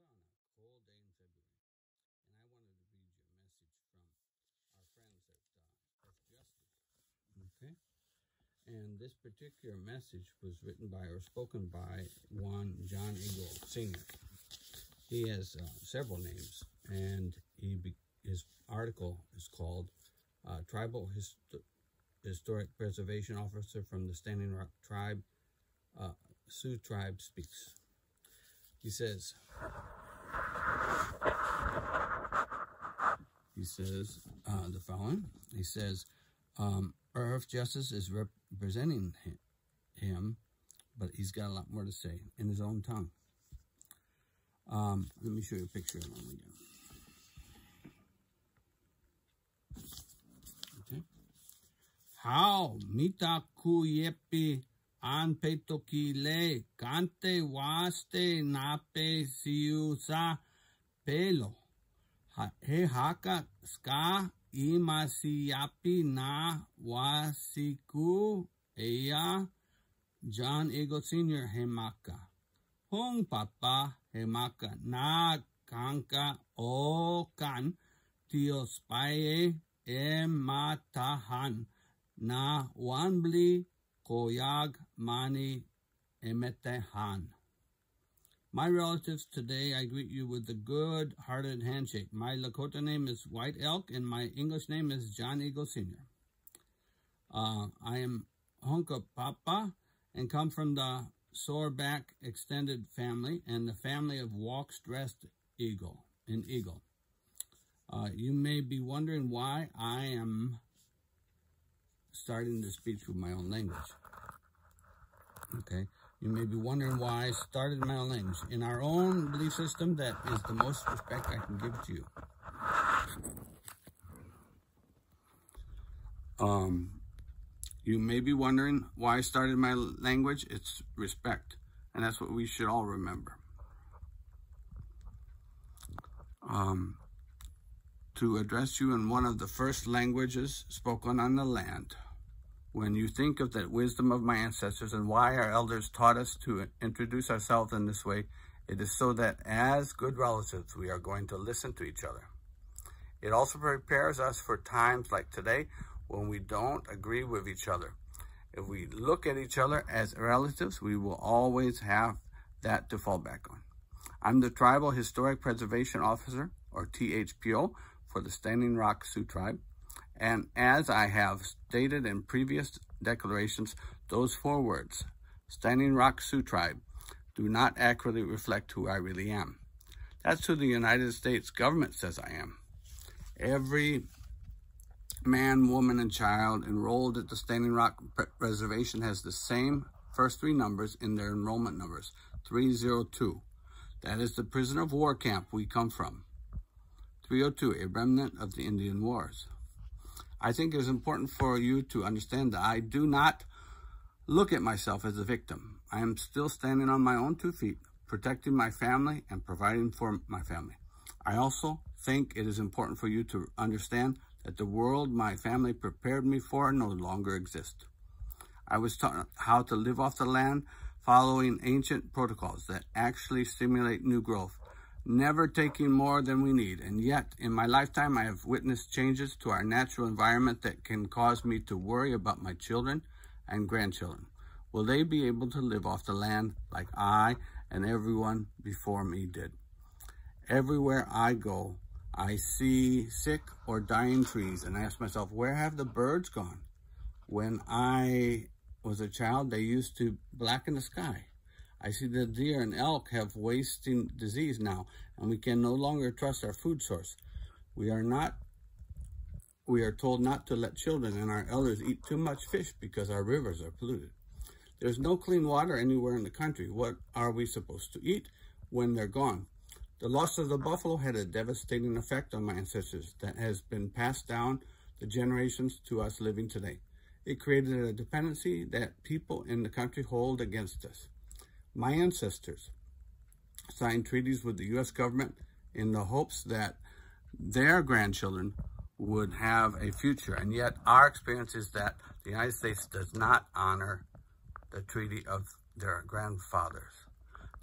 on a cold day in February, and I wanted to read you a message from our friends at Justice. Okay? And this particular message was written by or spoken by one John Eagle Sr. He has several names, and his article is called Tribal Historic Preservation Officer from the Standing Rock Tribe, Sioux Tribe Speaks. He says the following. He says, Earth Justice is representing him, but he's got a lot more to say in his own tongue. Let me show you a picture of him again. Okay. How mita kuyepi an petoki le kante waste nape siusa pelo. He haka ska imasiapi na wasiku eya John Eagle Sr. hemaka. Hong papa hemaka na kanka o kan tios pae matahan na wanbli koyag mani emetehan. My relatives, today I greet you with the good-hearted handshake. My Lakota name is White Elk, and my English name is John Eagle Sr. I am Honka Papa and come from the Soreback extended family and the family of Walks-dressed Eagle. You may be wondering why I am starting the speech with my own language. Okay. You may be wondering why I started my own language. In our own belief system, that is the most respect I can give to you. You may be wondering why I started my language. It's respect. And that's what we should all remember. To address you in one of the first languages spoken on the land. When you think of the wisdom of my ancestors and why our elders taught us to introduce ourselves in this way, it is so that as good relatives, we are going to listen to each other. It also prepares us for times like today when we don't agree with each other. If we look at each other as relatives, we will always have that to fall back on. I'm the Tribal Historic Preservation Officer, or THPO, for the Standing Rock Sioux Tribe. And as I have stated in previous declarations, those 4 words, Standing Rock Sioux Tribe, do not accurately reflect who I really am. That's who the United States government says I am. Every man, woman, and child enrolled at the Standing Rock Reservation has the same first 3 numbers in their enrollment numbers, 302. That is the prisoner of war camp we come from. 302, a remnant of the Indian Wars. I think it is important for you to understand that I do not look at myself as a victim. I am still standing on my own 2 feet, protecting my family and providing for my family. I also think it is important for you to understand that the world my family prepared me for no longer exists. I was taught how to live off the land following ancient protocols that actually stimulate new growth, never taking more than we need. And yet, in my lifetime, I have witnessed changes to our natural environment that can cause me to worry about my children and grandchildren. Will they be able to live off the land like I and everyone before me did? Everywhere I go, I see sick or dying trees, and I ask myself, where have the birds gone? When I was a child, they used to blacken the sky. I see the deer and elk have wasting disease now, and we can no longer trust our food source. We are told not to let children and our elders eat too much fish because our rivers are polluted. There's no clean water anywhere in the country. What are we supposed to eat when they're gone? The loss of the buffalo had a devastating effect on my ancestors that has been passed down the generations to us living today. It created a dependency that people in the country hold against us. My ancestors signed treaties with the U.S. government in the hopes that their grandchildren would have a future. And yet our experience is that the United States does not honor the treaty of their grandfathers.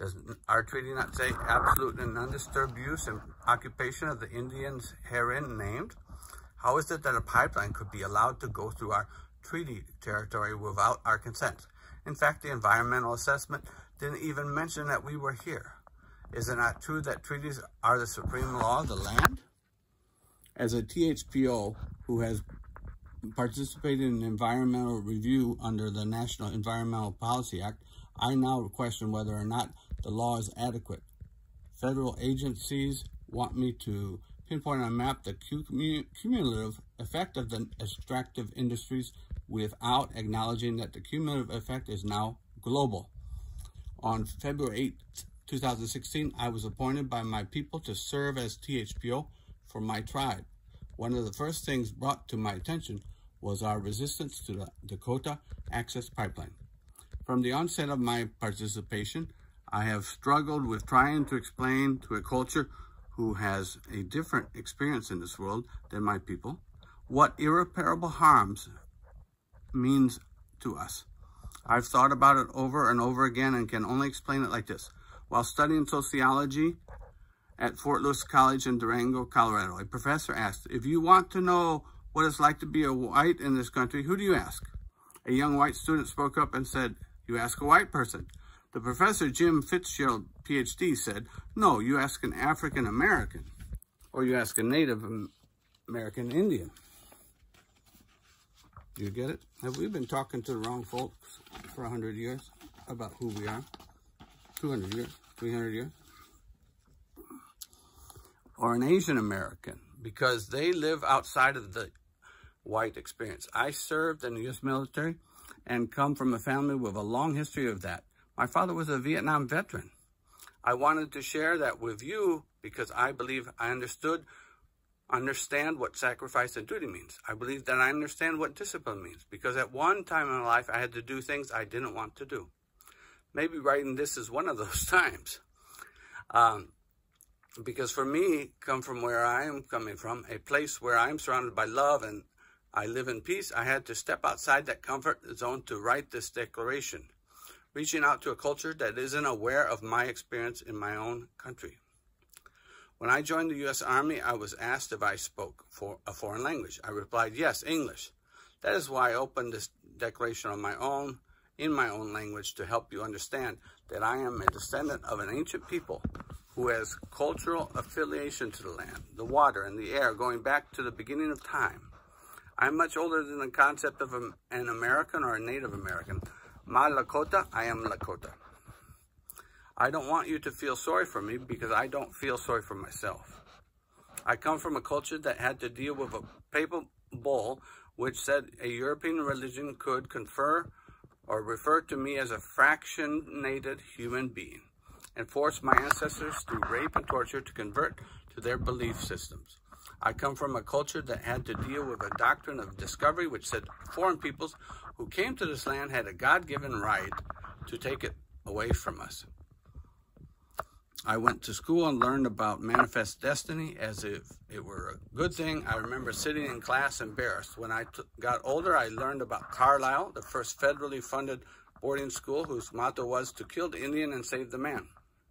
Does our treaty not say absolute and undisturbed use and occupation of the Indians herein named? How is it that a pipeline could be allowed to go through our treaty territory without our consent? In fact, the environmental assessment didn't even mention that we were here. Is it not true that treaties are the supreme law of the land? As a THPO who has participated in environmental review under the National Environmental Policy Act, I now question whether or not the law is adequate. Federal agencies want me to pinpoint on a map the cumulative effect of the extractive industries without acknowledging that the cumulative effect is now global. On February 8, 2016, I was appointed by my people to serve as THPO for my tribe. One of the first things brought to my attention was our resistance to the Dakota Access Pipeline. From the onset of my participation, I have struggled with trying to explain to a culture who has a different experience in this world than my people what irreparable harms means to us. I've thought about it over and over again and can only explain it like this. While studying sociology at Fort Lewis College in Durango, Colorado, a professor asked, if you want to know what it's like to be a white in this country, who do you ask? A young white student spoke up and said, you ask a white person. The professor, Jim Fitzgerald, PhD, said, no, you ask an African American, or you ask a Native American Indian. You get it? Have we been talking to the wrong folks for 100 years about who we are? 200 years, 300 years? Or an Asian American, because they live outside of the white experience. I served in the U.S. military and come from a family with a long history of that. My father was a Vietnam veteran. I wanted to share that with you because I believe I understand what sacrifice and duty means. I believe that I understand what discipline means because at one time in my life, I had to do things I didn't want to do. Maybe writing this is one of those times. Because for me, come from where I am coming from, a place where I'm surrounded by love and I live in peace, I had to step outside that comfort zone to write this declaration, reaching out to a culture that isn't aware of my experience in my own country. When I joined the U.S. Army, I was asked if I spoke a foreign language. I replied, yes, English. That is why I opened this declaration on my own, in my own language, to help you understand that I am a descendant of an ancient people who has cultural affiliation to the land, the water, and the air, going back to the beginning of time. I'm much older than the concept of an American or a Native American. Ma Lakota, I am Lakota. I don't want you to feel sorry for me because I don't feel sorry for myself. I come from a culture that had to deal with a papal bull which said a European religion could confer or refer to me as a fractionated human being and force my ancestors through rape and torture to convert to their belief systems. I come from a culture that had to deal with a doctrine of discovery which said foreign peoples who came to this land had a God-given right to take it away from us. I went to school and learned about manifest destiny as if it were a good thing. I remember sitting in class embarrassed. When I got older, I learned about Carlisle, the first federally funded boarding school whose motto was to kill the Indian and save the man.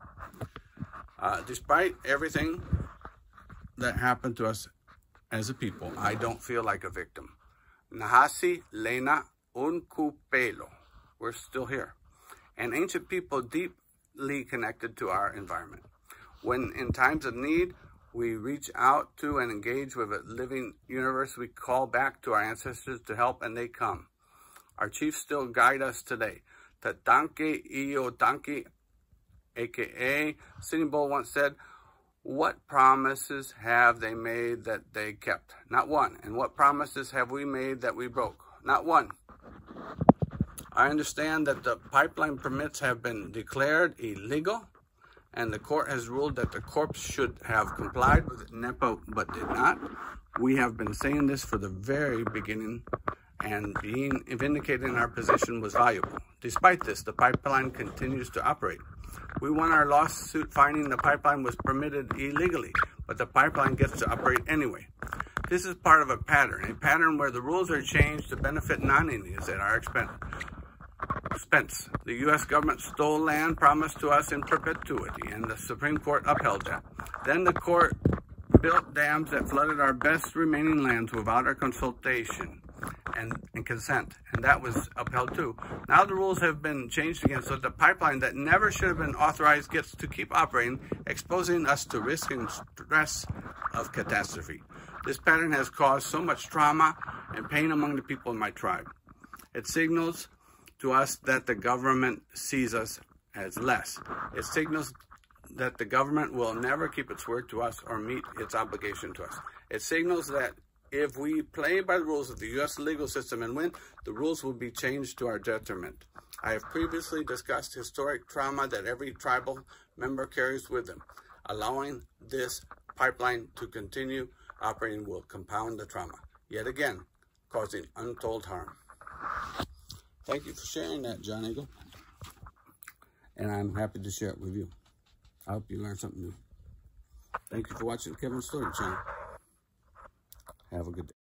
Despite everything that happened to us as a people, I don't feel like a victim. Nahasi Lena Unkupelo. We're still here. An ancient people deeply connected to our environment. When in times of need, we reach out to and engage with a living universe, we call back to our ancestors to help and they come. Our chiefs still guide us today. Tatanke iyo tanki, aka Sitting Bull once said, what promises have they made that they kept? Not one. And what promises have we made that we broke? Not one. I understand that the pipeline permits have been declared illegal, and the court has ruled that the corps should have complied with NEPA, but did not. We have been saying this for the very beginning, and being vindicated in our position was valuable. Despite this, the pipeline continues to operate. We won our lawsuit finding the pipeline was permitted illegally, but the pipeline gets to operate anyway. This is part of a pattern where the rules are changed to benefit non-Indians at our expense. Spence. The U.S. government stole land promised to us in perpetuity, and the Supreme Court upheld that. Then the court built dams that flooded our best remaining lands without our consultation and consent, and that was upheld too. Now the rules have been changed again, so the pipeline that never should have been authorized gets to keep operating, exposing us to risk and stress of catastrophe. This pattern has caused so much trauma and pain among the people in my tribe. It signals to us that the government sees us as less. It signals that the government will never keep its word to us or meet its obligation to us. It signals that if we play by the rules of the U.S. legal system and win, the rules will be changed to our detriment. I have previously discussed historic trauma that every tribal member carries with them. Allowing this pipeline to continue operating will compound the trauma, yet again, causing untold harm. Thank you for sharing that, John Eagle. And I'm happy to share it with you. I hope you learned something new. Thank you for watching the Kevin Story Channel. Have a good day.